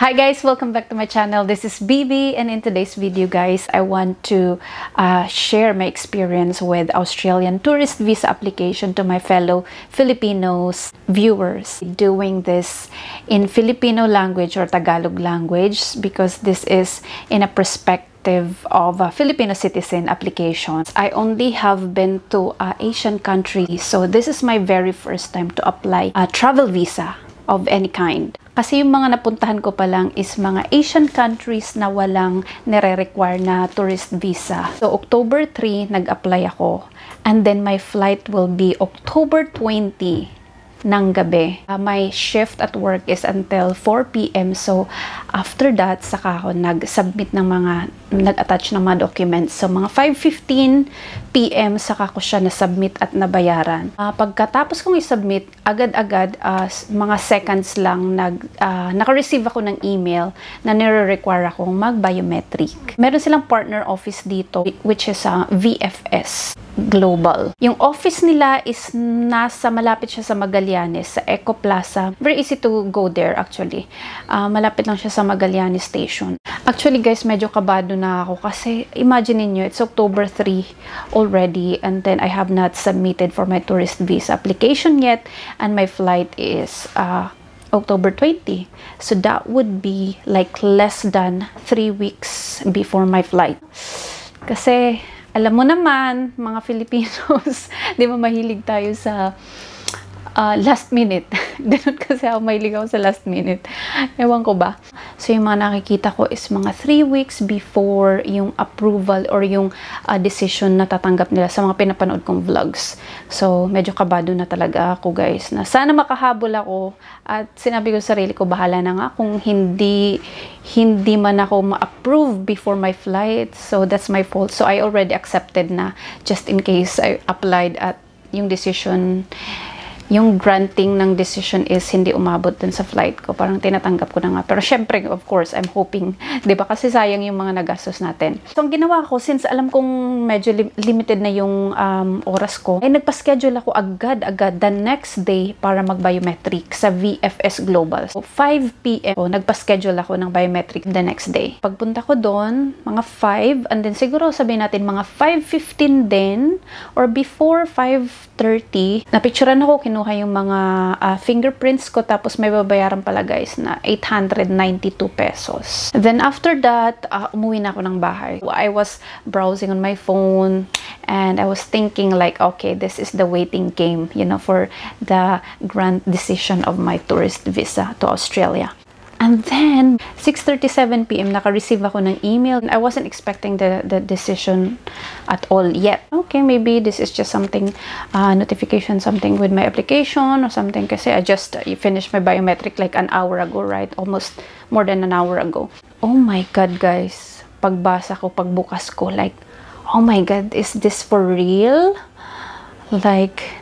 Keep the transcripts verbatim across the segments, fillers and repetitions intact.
Hi guys, welcome back to my channel. This is Bibi, and in today's video guys, I want to uh, share my experience with Australian tourist visa application to my fellow Filipinos viewers. Doing this in Filipino language or Tagalog language because this is in a perspective of a Filipino citizen applications. I only have been to uh, Asian countries, so this is my very first time to apply a travel visa of any kind. Kasi yung mga napuntahan ko pa lang is mga Asian countries na walang nire-require na tourist visa. So, October three, nag-apply ako. And then, my flight will be October twenty ng gabi. Uh, my shift at work is until four p m So, after that, saka ako nag-submit ng mga, nag-attach ng mga documents. So, mga five fifteen p m saka ko siya na-submit at nabayaran. Uh, pagkatapos kong i-submit, agad-agad, uh, mga seconds lang, nag, uh, naka-receive ako ng email na nire-require akong mag-biometric. Meron silang partner office dito, which is uh, V F S Global. Yung office nila is nasa, malapit siya sa Magallanes, sa Eco Plaza. Very easy to go there actually. Uh, malapit lang siya sa Magallanes Station. Actually guys, medyo kabado na ako kasi imagine niyo, it's October three already and then I have not submitted for my tourist visa application yet and my flight is uh, October twenty. So that would be like less than three weeks before my flight. Kasi alam mo naman, mga Filipinos, di ba mahilig tayo sa uh, last minute. Ganun kasi ako, mahilig ako sa last minute. Ewan ko ba? So, yung mga nakikita ko is mga three weeks before yung approval or yung uh, decision na tatanggap nila sa mga pinapanood kong vlogs. So, medyo kabado na talaga ako guys. Na sana makahabol ako at sinabi ko sa sarili ko, bahala na nga kung hindi hindi man ako ma-approve before my flight. So, that's my fault. So, I already accepted na just in case I applied at yung decision, yung granting ng decision is hindi umabot dun sa flight ko. Parang tinatanggap ko na nga. Pero syempre, of course, I'm hoping, di ba? Kasi sayang yung mga nagastos natin. So, ang ginawa ko, since alam kong medyo li limited na yung um, oras ko, ay nagpa-schedule ako agad-agad the next day para mag-biometric sa V F S Global. So, five p m So, nagpa-schedule ako ng biometric the next day. Pagpunta ko doon, mga five, and then siguro sabihin natin mga five fifteen din, or before five thirty, napicturean ako, kinuha yung mga uh, fingerprints ko, tapos may babayaran pala guys na eight hundred ninety-two pesos. Then after that, uh, umuwi na ako ng bahay. I was browsing on my phone and I was thinking like, okay, this is the waiting game, you know, for the grand decision of my tourist visa to Australia. And then, six thirty-seven p m naka-receive ako ng email. I wasn't expecting the, the decision at all yet. Okay, maybe this is just something, uh, notification, something with my application or something. Kasi I just uh, finished my biometric like an hour ago, right? Almost more than an hour ago. Oh my God, guys. Pagbasa ko, pagbukas ko, like, oh my God, is this for real? Like,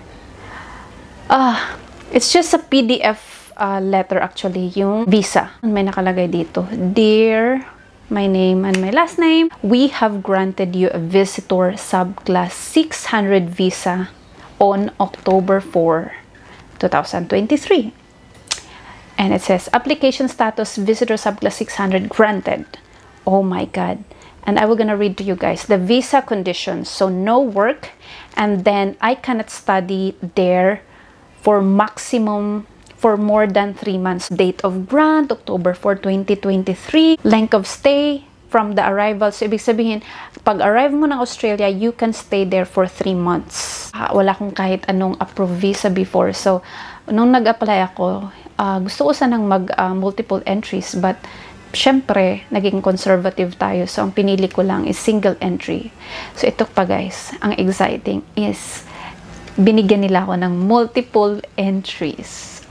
ah, uh, it's just a P D F Uh, letter actually, yung visa. May nakalagay dito, Dear, my name and my last name, we have granted you a visitor subclass six hundred visa on October fourth, two thousand twenty-three. And it says, application status visitor subclass six hundred granted. Oh my God. And I will gonna read to you guys the visa conditions. So no work, and then I cannot study there for maximum for more than three months. Date of grant, October fourth, twenty twenty-three. Length of stay from the arrival. So, ibig sabihin, pag arrive mo ng Australia, you can stay there for three months. Uh, wala akong kahit anong approved visa before. So, nung nag-apply ako, uh, gusto ko sanang mag uh, multiple entries, but syempre, naging conservative tayo. So, ang pinili ko lang is single entry. So, ito pa guys, ang exciting is binigyan nila ako ng multiple entries.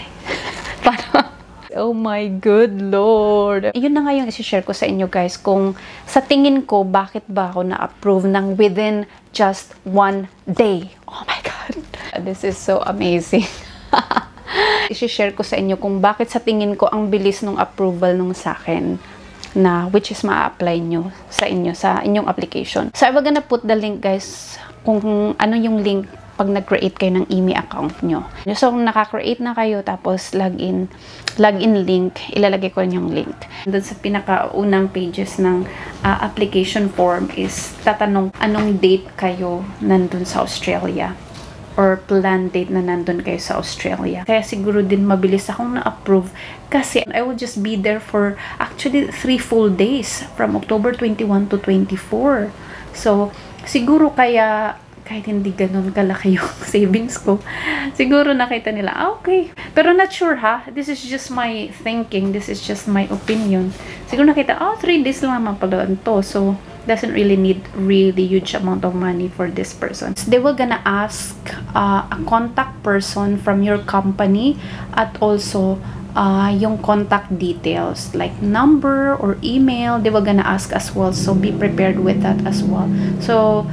Oh my good Lord. Yun na nga yung isi-share ko sa inyo guys, kung sa tingin ko, bakit ba ako na-approve ng within just one day. Oh my God. This is so amazing. Isi-share ko sa inyo kung bakit sa tingin ko ang bilis ng approval nung sa akin, na which is ma-apply nyo sa inyo, sa inyong application. So I will gonna put the link guys, kung ano yung link pag nag-create kayo ng I M E I account nyo. So, kung naka-create na kayo, tapos login, login link, ilalagay ko yung link. Doon sa pinakaunang pages ng uh, application form is tatanong anong date kayo nandun sa Australia or plan date na nandun kayo sa Australia. Kaya siguro din mabilis akong na-approve kasi I will just be there for actually three full days from October twenty-one to twenty-four. So, siguro kaya kahit hindi ganun kalaki yung savings ko, siguro nakita nila, ah, okay. Pero not sure ha, this is just my thinking, this is just my opinion. Siguro nakita, oh, three days lang naman pala to, so doesn't really need really huge amount of money for this person. They will gonna ask uh, a contact person from your company at also uh, yung contact details like number or email. They will gonna ask as well, so be prepared with that as well. So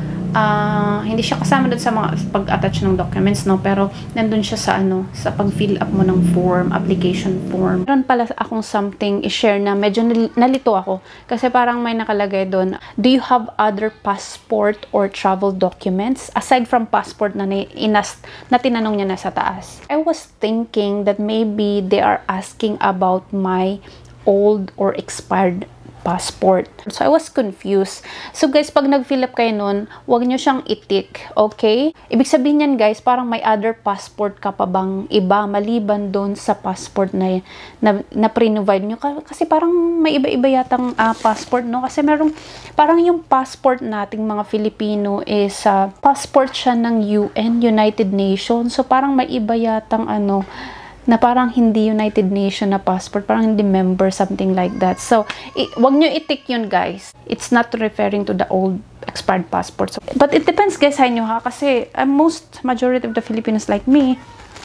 Uh, hindi siya kasama doon sa mga pag-attach ng documents, no? Pero nandun siya sa ano, sa pag-fill up mo ng form, application form. Meron pala akong something i-share na medyo nalito ako kasi parang may nakalagay doon, do you have other passport or travel documents aside from passport na inas na tinanong niya na sa taas? I was thinking that maybe they are asking about my old or expired passport. So, I was confused. So, guys, pag nag-fill up kayo nun, huwag nyo siyang itik. Okay? Ibig sabihin yan, guys, parang may other passport ka pa bang iba, maliban doon sa passport na, na, na pre-provide nyo. Kasi parang may iba-iba yatang uh, passport, no? Kasi merong, parang yung passport nating mga Filipino is, uh, passport siya ng U N, United Nations. So, parang may iba yatang, ano, na parang hindi United Nation na passport, parang hindi member, something like that. So, wag nyo itik yun, guys. It's not referring to the old expired passport. So, but it depends, guys, sa inyo, ha? Kasi uh, most majority of the Filipinos like me,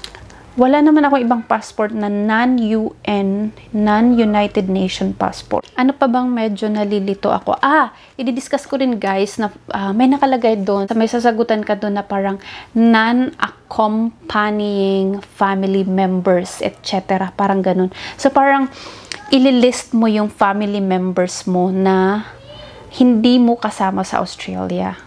wala naman ako ibang passport na non-U N, non-United Nation passport. Ano pa bang medyo nalilito ako? Ah, i-discuss ko rin, guys, na uh, may nakalagay doon, may sasagutan ka doon na parang non-accompanying family members, et cetera. Parang ganun. So, parang ililist mo yung family members mo na hindi mo kasama sa Australia,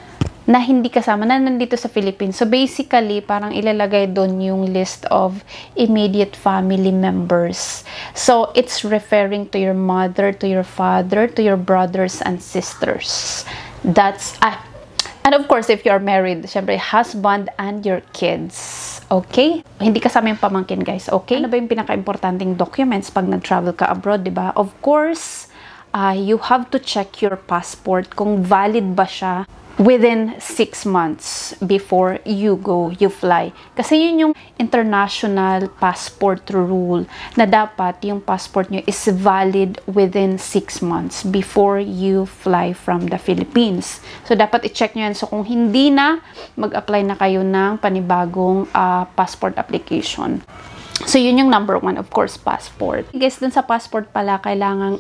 na hindi kasama, na nandito sa Philippines. So, basically, parang ilalagay doon yung list of immediate family members. So, it's referring to your mother, to your father, to your brothers and sisters. That's, ah, and of course, if you're married, syempre, husband and your kids. Okay? Hindi kasama yung pamangkin, guys. Okay? Ano ba yung pinaka-importanting documents pag nag-travel ka abroad, diba? Of course, uh, you have to check your passport kung valid ba siya within six months before you go, you fly. Kasi yun yung international passport rule na dapat yung passport nyo is valid within six months before you fly from the Philippines. So, dapat i-check nyo yan. So, kung hindi na, mag-apply na kayo ng panibagong uh, passport application. So, yun yung number one, of course, passport. Guys, dun sa passport pala, kailangang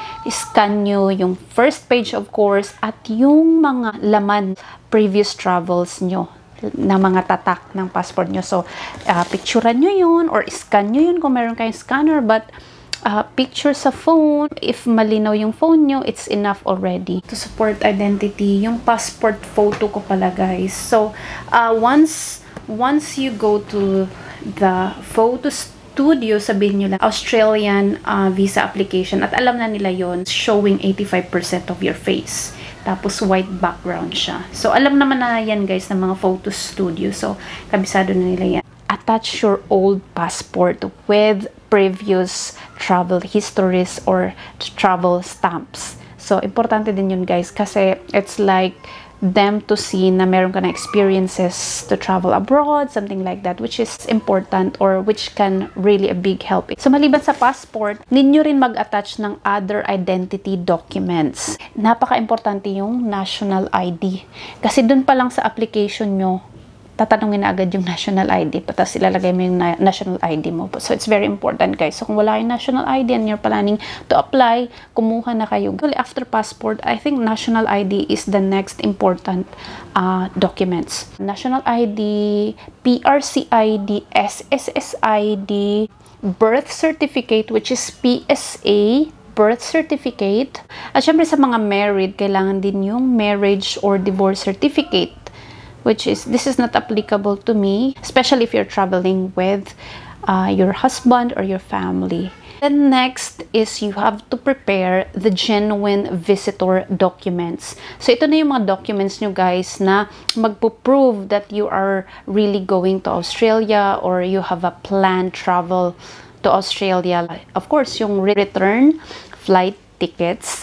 i-scan nyo yung first page, of course, at yung mga laman, previous travels nyo, na mga tatak ng passport nyo. So, uh, picturean nyo yun, or scan nyo yun kung meron kayong scanner, but uh, picture sa phone, if malinaw yung phone nyo, it's enough already. To support identity, yung passport photo ko pala, guys. So, uh, once, once you go to the photo studio, sabihin nyo lang Australian uh, visa application, at alam na nila yon, showing eighty-five percent of your face, tapos white background siya. So alam naman na yan, guys, ng mga photo studio, so kabisado na nila yan. Attach your old passport with previous travel histories or travel stamps. So importante din yun, guys, kasi it's like them to see na meron ka na experiences to travel abroad, something like that, which is important or which can really a big help. So, maliban sa passport, ninyo rin mag-attach ng other identity documents. Napaka-importante yung national I D. Kasi dun pa lang sa application nyo, tatanungin na agad yung national I D, tapos ilalagay mo yung na national I D mo. So, it's very important, guys. So, kung wala yung national I D and you're planning to apply, kumuha na kayo. After passport, I think national I D is the next important uh, documents. National I D, P R C I D, S S S I D, birth certificate, which is P S A, birth certificate. At syempre sa mga married, kailangan din yung marriage or divorce certificate. which is, this is not applicable to me, especially if you're traveling with uh, your husband or your family. Then next is you have to prepare the genuine visitor documents. So ito na yung mga documents nyo guys na magpo-prove that you are really going to Australia or you have a planned travel to Australia. Of course, yung return flight tickets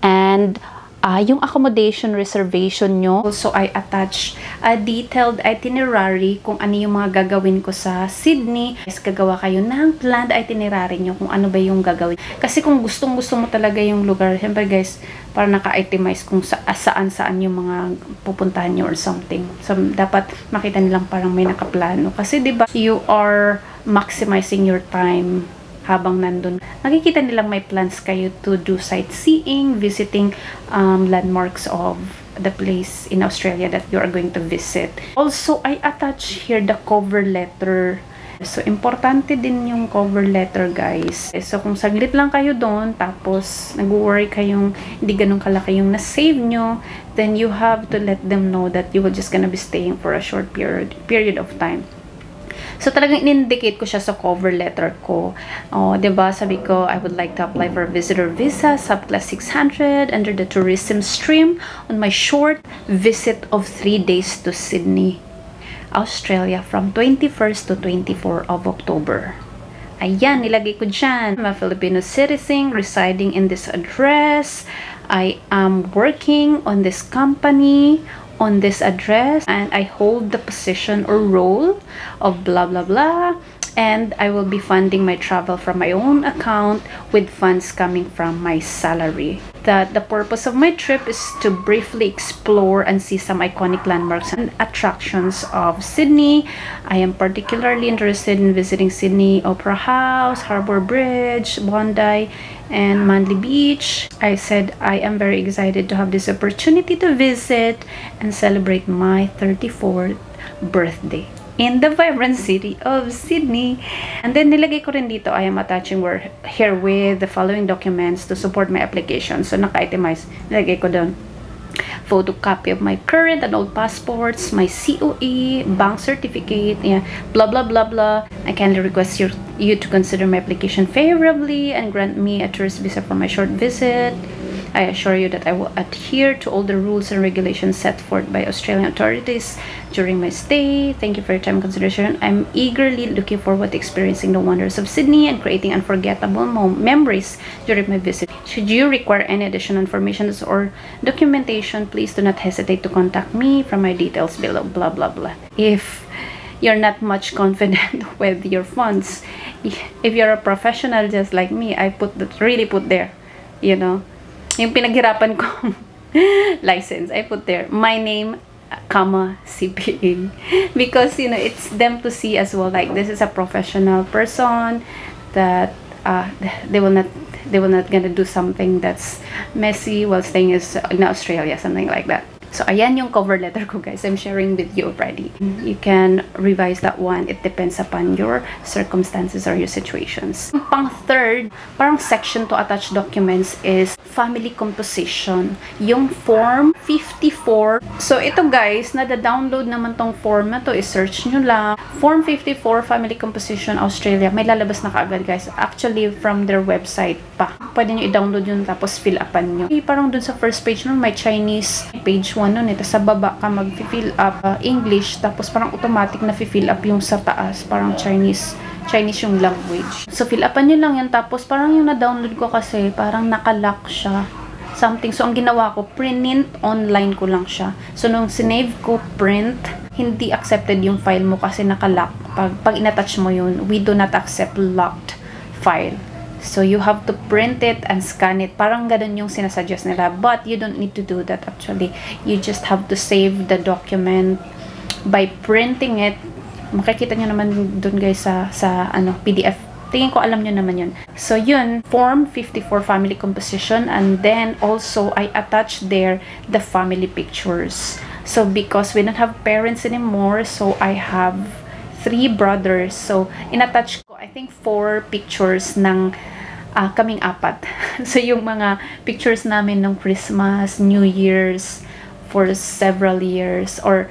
and Uh, yung accommodation reservation nyo. Also, I attach a detailed itinerary kung ano yung mga gagawin ko sa Sydney. Yes, gagawa kayo ng planned itinerary nyo kung ano ba yung gagawin. Kasi kung gustong gusto mo talaga yung lugar, syempre guys, para naka-itemize kung sa saan-saan yung mga pupuntahan nyo or something. So, dapat makita nilang parang may nakaplano. Kasi diba, you are maximizing your time habang nandun. Nakikita nilang may plans kayo to do sightseeing, visiting um, landmarks of the place in Australia that you are going to visit. Also, I attach here the cover letter. So, importante din yung cover letter, guys. So, kung saglit lang kayo doon, tapos nag-worry kayong hindi ganun kalaki yung na-save nyo, then you have to let them know that you will just gonna be staying for a short period, period of time. So, talagang in-indicate ko siya sa cover letter ko. O, diba, sabi ko, I would like to apply for a visitor visa, subclass six hundred, under the tourism stream, on my short visit of three days to Sydney, Australia, from twenty-first to twenty-fourth of October. Ayan, nilagay ko dyan. I'm a Filipino citizen residing in this address. I am working on this company on this address, and I hold the position or role of blah blah blah, and I will be funding my travel from my own account with funds coming from my salary. That the purpose of my trip is to briefly explore and see some iconic landmarks and attractions of Sydney. I am particularly interested in visiting Sydney Opera House, Harbour Bridge, Bondi, and Manly Beach. I said I am very excited to have this opportunity to visit and celebrate my thirty-fourth birthday in the vibrant city of Sydney. And then nilagay ko rin dito, I am attaching here with the following documents to support my application. So naka-itemize, nilagay ko doon photocopy of my current and old passports, my C O E, bank certificate, yeah, blah blah blah blah. I kindly request you, you to consider my application favorably and grant me a tourist visa for my short visit. I assure you that I will adhere to all the rules and regulations set forth by Australian authorities during my stay. Thank you for your time and consideration. I'm eagerly looking forward to experiencing the wonders of Sydney and creating unforgettable memories during my visit. Should you require any additional information or documentation, please do not hesitate to contact me from my details below, blah blah blah. If you're not much confident with your funds, if you're a professional just like me, I put that really put there, you know, yung pinaghirapan ko license, I put there my name, comma, C P A, because you know it's them to see as well, like this is a professional person, that uh, they will not they will not gonna do something that's messy while staying is in Australia, something like that. So ayan yung cover letter ko, guys. I'm sharing with you already. You can revise that one. It depends upon your circumstances or your situations. Pang third, parang section to attach documents is family composition. Yung form fifty-four. So ito guys, nada-download naman tong form na to. I-search nyo lang. Form fifty-four, Family Composition Australia. May lalabas na kaagad, guys. Actually, from their website pa. Pwede nyo i-download yun tapos fill upan nyo. Okay, parang dun sa first page nun, may Chinese page one nun. Ito sa baba ka mag-fill up uh, English, tapos parang automatic na fill up yung sa taas. Parang Chinese Chinese yung language. So, fill upan nyo lang yan. Tapos, parang yung na-download ko kasi, parang nakalock siya. Something. So, ang ginawa ko, print online ko lang siya. So, nung sinave ko, print, hindi accepted yung file mo kasi nakalock. Pag, pag in-attach mo yun, we do not accept locked file. So, you have to print it and scan it. Parang ganun yung sinasuggest nila. But, you don't need to do that actually. You just have to save the document by printing it. Makikita nyo naman dun guys sa, sa ano, P D F. Tingin ko alam nyo naman yun. So, yun. Form fifty-four, Family Composition. And then, also, I attached there the family pictures. So, because we don't have parents anymore, so I have three brothers. So, in-attach ko, I think, four pictures ng uh, kaming apat. So, yung mga pictures namin ng Christmas, New Year's, for several years, or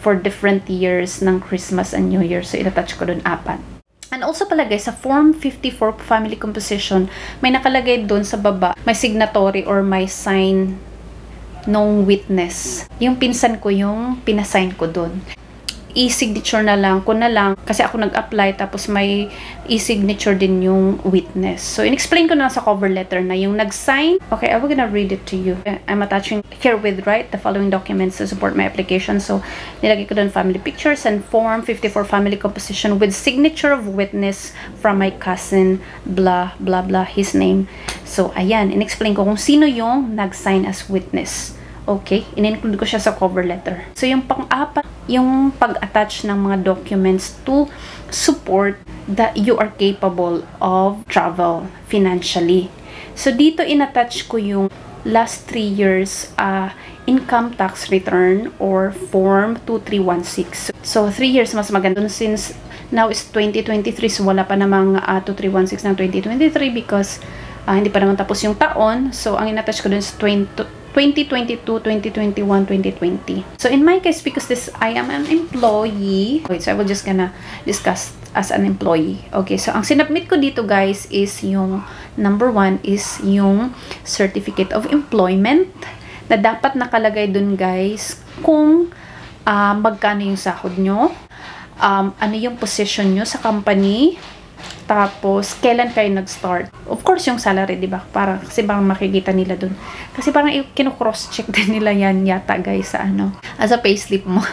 for different years ng Christmas and New Year. So, ina-touch ko dun apat. And also pala guys, sa Form fifty-four family composition, may nakalagay dun sa baba, may signatory or may sign nung witness. Yung pinsan ko yung pinasign ko dun. E-signature na lang ko na lang kasi ako nag-apply tapos may e-signature din yung witness. So, in-explain ko na sa cover letter na yung nag-sign. Okay, I'm gonna read it to you. I'm attaching herewith, right, the following documents to support my application. So, nilagay ko doon family pictures and Form fifty-four family composition with signature of witness from my cousin, blah, blah, blah, his name. So, ayan, in-explain ko kung sino yung nag-sign as witness. Okay, in-include ko siya sa cover letter. So, yung pang-apat, yung pag-attach ng mga documents to support that you are capable of travel financially. So, dito in-attach ko yung last three years uh, income tax return or Form two three one six. So, three years mas maganda since now is twenty twenty-three. So, wala pa namang uh, two three one six ng twenty twenty-three because uh, hindi pa naman tapos yung taon. So, ang in-attach ko dun is twenty twenty-two, twenty twenty-one, twenty twenty. So, in my case, because this, I am an employee. Wait, so I will just gonna discuss as an employee. Okay, so ang sinubmit ko dito, guys, is yung number one is yung Certificate of Employment na dapat nakalagay dun, guys, kung uh, magkano yung sahod nyo, um, ano yung position nyo sa company, tapos, kailan kayo nag-start? Of course, yung salary, di ba? Para, kasi bang makikita nila dun. Kasi parang kino-cross-check din nila yan yata, guys, sa ano, as a payslip mo.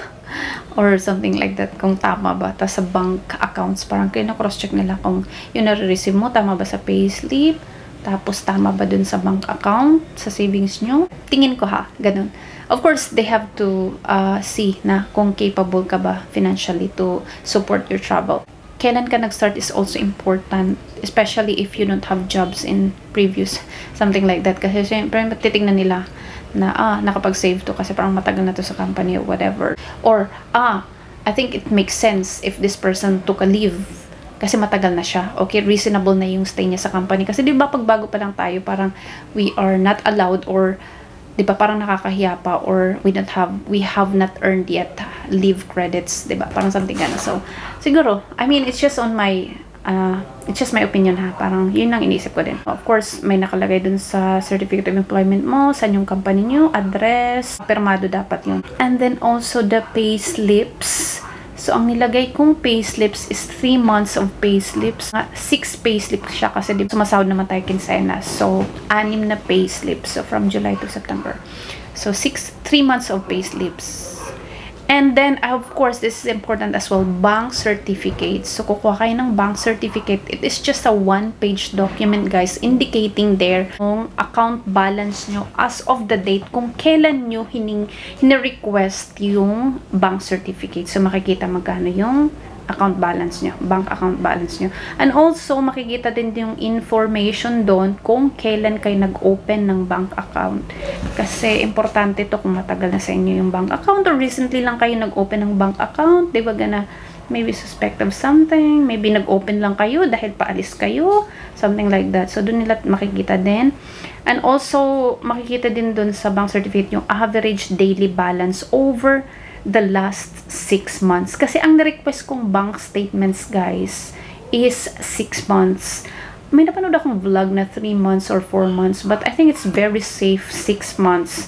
Or something like that, kung tama ba. Tapos sa bank accounts, parang kino-cross-check nila kung yung nare-receive mo, tama ba sa payslip? Tapos, tama ba dun sa bank account, sa savings nyo? Tingin ko ha, ganun. Of course, they have to uh, see na kung capable ka ba financially to support your travel. Kailan ka nag-start is also important, especially if you don't have jobs in previous, something like that. Kasi syempre, titignan nila na, ah, nakapag-save to kasi parang matagal na to sa company or whatever. Or, ah, I think it makes sense if this person took a leave kasi matagal na siya. Okay, reasonable na yung stay niya sa company. Kasi di ba pag bago pa lang tayo, parang we are not allowed or di ba parang nakakahiya pa or we don't have, we have not earned yet leave credits, di ba? Parang something gana. So, siguro, I mean, it's just on my, uh, it's just my opinion ha. Parang yun lang iniisip ko din. Of course, may nakalagay dun sa Certificate of Employment mo, saan yung company nyo, address, permado dapat yun. And then also the pay slips. So, ang nilagay kong payslips is three months of payslips. six payslips siya kasi di sumasahod naman tayo kinsenas. So, anim na payslips. So, from July to September. So, six, three months of payslips. And then, of course, this is important as well, bank certificates. So, kukuha kayo ng bank certificate. It is just a one-page document, guys, indicating there kung account balance nyo as of the date, kung kailan nyo hining, hini-request yung bank certificate. So, makikita magkano yung account balance nyo, bank account balance nyo. And also, makikita din yung information doon kung kailan kayo nag-open ng bank account. Kasi, importante to kung matagal na sa inyo yung bank account or recently lang kayo nag-open ng bank account. Di ba gana, maybe suspect of something, maybe nag-open lang kayo dahil paalis kayo, something like that. So, doon nila makikita din. And also, makikita din doon sa bank certificate yung average daily balance over the last six months. Kasi ang na-request kong bank statements, guys, is six months. May napanood akong vlog na three months or four months, but I think it's very safe six months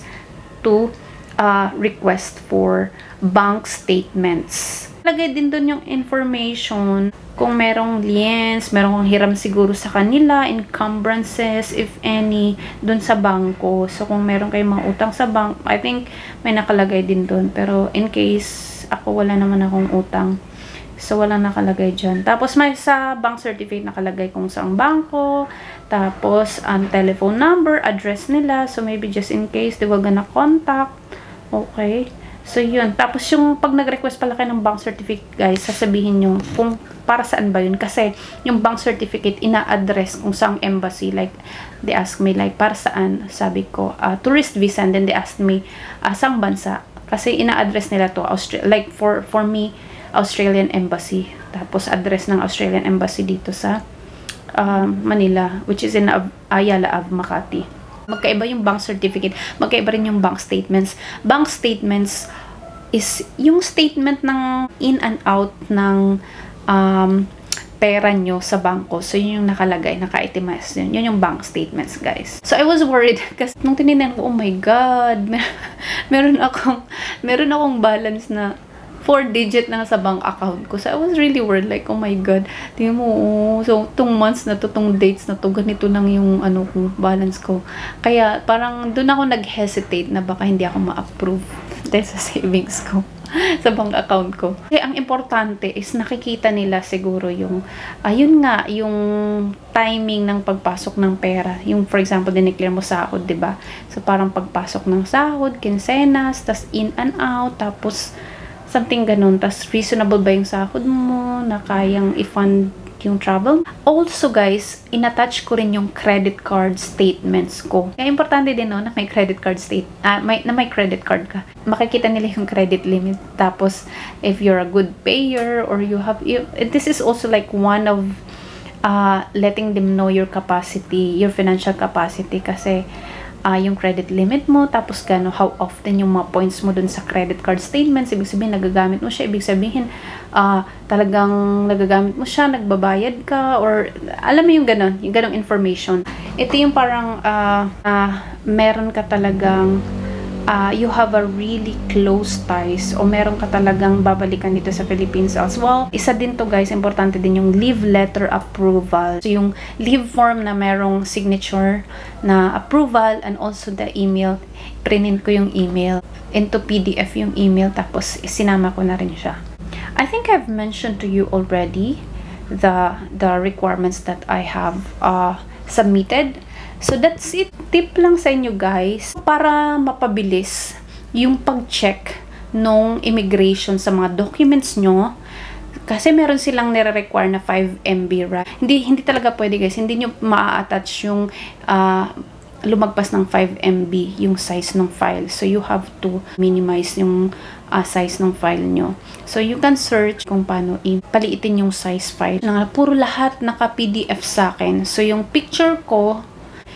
to uh, request for bank statements. Lagay din doon yung information kung merong liens, merong hiram siguro sa kanila, encumbrances, if any, doon sa bangko. So, kung meron kayong mga utang sa bank, I think may nakalagay din doon. Pero, in case, ako wala naman akong utang. So, walang nakalagay dyan. Tapos, may sa bank certificate nakalagay kung saang bangko. Tapos, ang telephone number, address nila. So, maybe just in case, they were gonna contact. Okay. So, yun. Tapos, yung pag nag-request pala kayo ng bank certificate, guys, sasabihin nyo kung para saan ba yun. Kasi, yung bank certificate, ina-address kung saang embassy. Like, they ask me, like, para saan? Sabi ko, uh, tourist visa. And then, they asked me, uh, saang bansa? Kasi, ina-address nila to. Austra like, for, for me, Australian Embassy. Tapos, address ng Australian Embassy dito sa uh, Manila, which is in uh, Ayala Ave, Makati. Magkaiba yung bank certificate, magkaiba rin yung bank statements. Bank statements is yung statement ng in and out ng um, pera nyo sa bangko. So, yun yung nakalagay, naka-itemize yun. Yun yung bank statements, guys. So, I was worried kasi nung tinignan ko, oh my God, mer meron akong, meron akong balance na four digit na sa bank account ko. So, I was really worried. Like, oh my God. Tingnan mo, oh. So, tong months na to, tong dates na to, ganito lang yung ano ko, balance ko. Kaya, parang doon ako nag-hesitate na baka hindi ako ma-approve dahil sa savings ko. Sa bank account ko. Kasi ang importante is nakikita nila siguro yung, ayun nga, yung timing ng pagpasok ng pera. Yung, for example, dineclare mo sahod, diba? So, parang pagpasok ng sahod, kinsenas, tas in and out, tapos something ganun. Tas reasonable ba yung sahod mo na kayang i-fund yung travel? Also, guys, in-attach ko rin yung credit card statements ko. Kaya importante din, no, na may credit card state, ah, may, na may credit card ka. Makikita nila yung credit limit. Tapos, if you're a good payer or you have, you, this is also like one of uh, letting them know your capacity, your financial capacity. Kasi, Uh, yung credit limit mo, tapos gano, how often yung mga points mo dun sa credit card statements, ibig sabihin, nagagamit mo siya, ibig sabihin, uh, talagang nagagamit mo siya, nagbabayad ka, or, alam mo yung ganon, yung ganong information. Ito yung parang, uh, uh, meron ka talagang, uh, you have a really close ties, o meron ka talagang babalikan dito sa Philippines as well. Isa din to, guys, importante din yung leave letter approval. So, yung leave form na merong signature na approval, and also the email. Prinin ko yung email into P D F yung email, tapos sinama ko na rin siya. I think I've mentioned to you already the the requirements that I have uh, submitted. So that's it. Tip lang sa inyo, guys, para mapabilis yung pag-check nung immigration sa mga documents nyo. Kasi meron silang nire-require na five M B, right? Hindi, hindi talaga pwede, guys. Hindi nyo maa-attach yung uh, lumagpas ng five M B, yung size ng file. So, you have to minimize yung uh, size ng file nyo. So, you can search kung paano paliitin yung size file. Puro lahat naka-P D F sa akin. So, yung picture ko,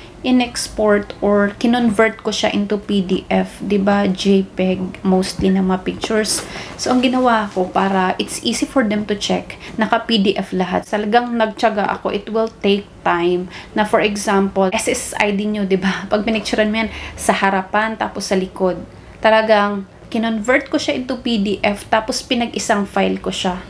in-export or kinonvert ko siya into P D F, diba? JPEG, mostly na mga pictures. So, ang ginawa ko para it's easy for them to check, naka-P D F lahat. Talagang nagtyaga ako, it will take time. Na for example, S S I D nyo, diba? Pag pinicturean mo yan, sa harapan, tapos sa likod. Talagang, kinonvert ko siya into P D F, tapos pinag-isang file ko siya.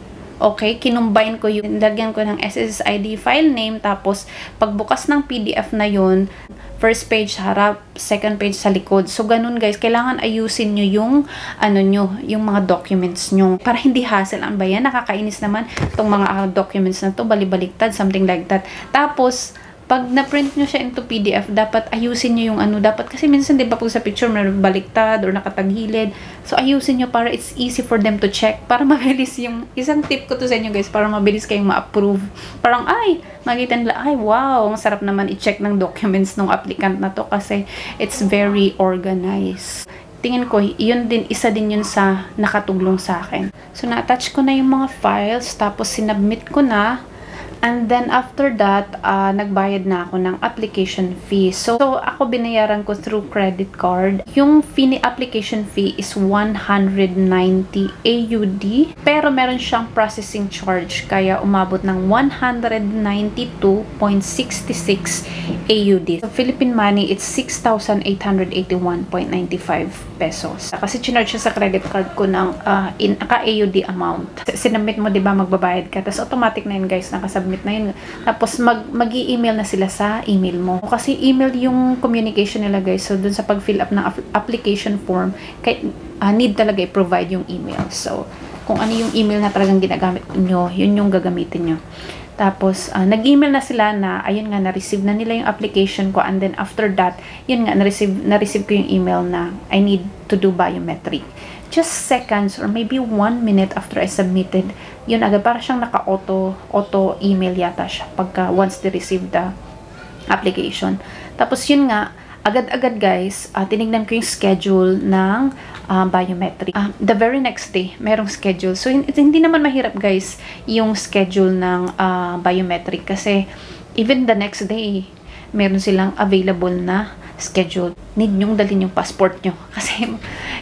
Okay, kinumbine ko yung, lagyan ko ng S S I D file name, tapos pagbukas ng P D F na yun, first page harap, second page sa likod. So, ganun, guys, kailangan ayusin nyo yung, ano nyo, yung mga documents nyo. Para hindi hassle. Ang ba yan? Nakakainis naman itong mga uh, documents na to, balibaliktad, something like that. Tapos, pag na-print nyo siya into P D F, dapat ayusin nyo yung ano, dapat, kasi minsan, di ba, pag sa picture, may baliktad or nakataghilid. So, ayusin nyo para it's easy for them to check, para mabilis yung, isang tip ko to sa inyo, guys, para mabilis kayong ma-approve. Parang, ay, makita nila, ay, wow, ang sarap naman i-check ng documents ng applicant na to, kasi it's very organized. Tingin ko, yun din, isa din yun sa nakatulong sa akin. So, na-attach ko na yung mga files, tapos sinubmit ko na. And then, after that, uh, nagbayad na ako ng application fee. So, so, ako binayaran ko through credit card. Yung fee ni application fee is one hundred ninety A U D. Pero, meron siyang processing charge. Kaya, umabot ng one hundred ninety-two point six six A U D. So, Philippine money, it's six thousand eight hundred eighty-one point nine five pesos. Kasi, chinarge siya sa credit card ko ng uh, in, ka-A U D amount. Sinamit mo, diba, magbabayad ka. Tapos, automatic na yun, guys, nakasubmit na yun. Tapos, mag, mag-i-email na sila sa email mo. Kasi, email yung communication nila, guys. So, dun sa pag-fill up ng application form, kay, uh, need talaga i-provide yung email. So, kung ano yung email na talagang ginagamit nyo, yun yung gagamitin nyo. Tapos, uh, nag-email na sila na, ayun nga, na-receive na nila yung application ko. And then, after that, yun nga, na-receive, na-receive ko yung email na I need to do biometric. Just seconds or maybe one minute after I submitted, yun agad, para siyang naka-auto, auto-email yata siya pagka once they receive the application. Tapos, yun nga, agad-agad, guys, uh, tinignan ko yung schedule ng uh, biometric. Uh, the very next day, merong schedule. So, hindi naman mahirap, guys, yung schedule ng uh, biometric. Kasi, even the next day, meron silang available na schedule. Need nyong dalhin yung passport nyo. Kasi,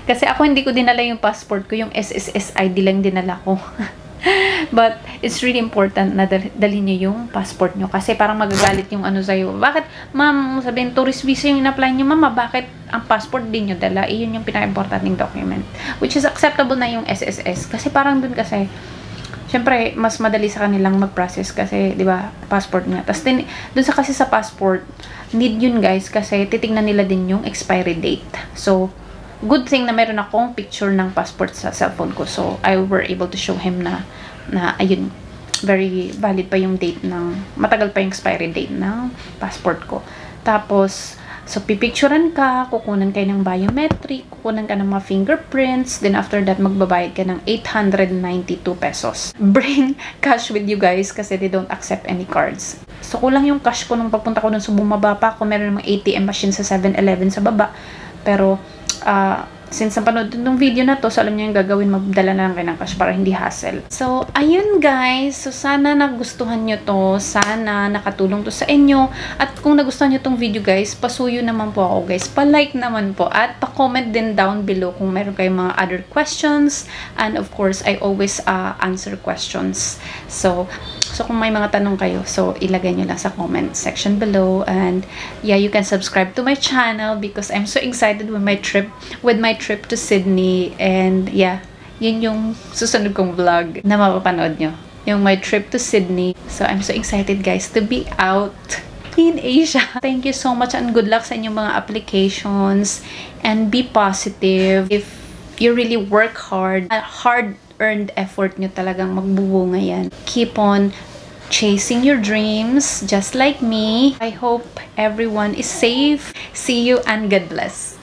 Kasi ako hindi ko dinala yung passport ko, yung S S S I D lang dinala ko. But it's really important na dal dalhin niyo yung passport nyo. Kasi parang magagalit yung ano sa'yo. Bakit, ma'am, sabihin, tourist visa yung in-apply nyo, mama, bakit ang passport din nyo dala? Iyon yung pinaka-importanting document. Which is acceptable na yung S S S. Kasi parang dun kasi, syempre, mas madali sa kanilang mag-process kasi, di ba, passport niya. Tapos, din, dun sa kasi sa passport, need yun guys, kasi titignan nila din yung expiry date. So, good thing na meron akong picture ng passport sa cellphone ko. So, I were able to show him na, na ayun, very valid pa yung date ng, matagal pa yung expiry date ng passport ko. Tapos, so, pipicturean ka, kukunan kayo ng biometric, kukunan ka ng mga fingerprints, then after that, magbabayad ka ng eight hundred ninety-two pesos. Bring cash with you guys kasi they don't accept any cards. So, kulang yung cash ko nung pagpunta ko dun, so bumaba pa ako, meron namang A T M machine sa seven eleven sa baba. Pero, uh, since napanood ng video na to, so alam niyo yung gagawin, magdala na lang kayo ng cash para hindi hassle. So, ayun guys. So, sana nagustuhan nyo to. Sana nakatulong to sa inyo. At kung nagustuhan nyo tong video guys, pasuyo naman po ako guys. Pa-like naman po. At pa-comment din down below kung meron kayong mga other questions. And of course, I always uh, answer questions. So, So, kung may mga tanong kayo, so, ilagay nyo lang sa comment section below. And, yeah, you can subscribe to my channel because I'm so excited with my trip, with my trip to Sydney. And, yeah, yun yung susunod kong vlog na mapapanood nyo. Yung my trip to Sydney. So, I'm so excited, guys, to be out in Asia. Thank you so much and good luck sa inyong mga applications. And be positive. If you really work hard, hard earned effort nyo talagang magbubunga yan. Keep on chasing your dreams just like me. I hope everyone is safe. See you and God bless.